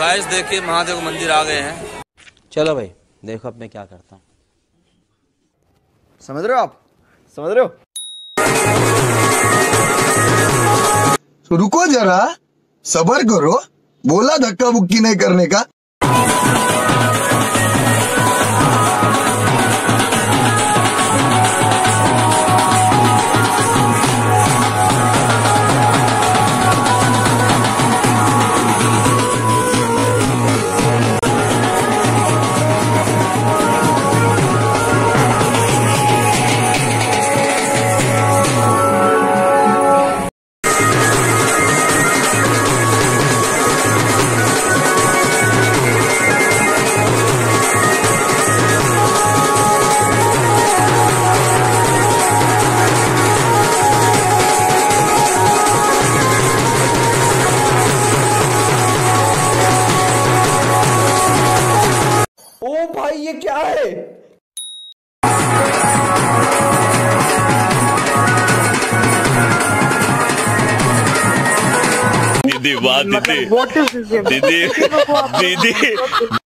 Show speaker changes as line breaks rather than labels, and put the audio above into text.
Guys देखिए महादेव मंदिर आ गए हैं।
चलो भाई देखो अब मैं क्या करता हूँ।
समझ रहे हो आप? समझ रहे हो?
तो रुको जरा, सबर करो, बोला धक्का बुक्की नहीं करने का।
ओ भाई ये क्या है?
दीदी वाह दीदी, दीदी दीदी